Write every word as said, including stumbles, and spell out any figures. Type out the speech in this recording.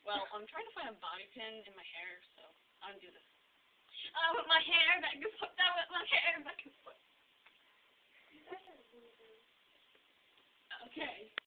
Well, I'm trying to find a bobby pin in my hair, so I'll do this. I want my hair back and forth. I want my hair back and forth. Okay.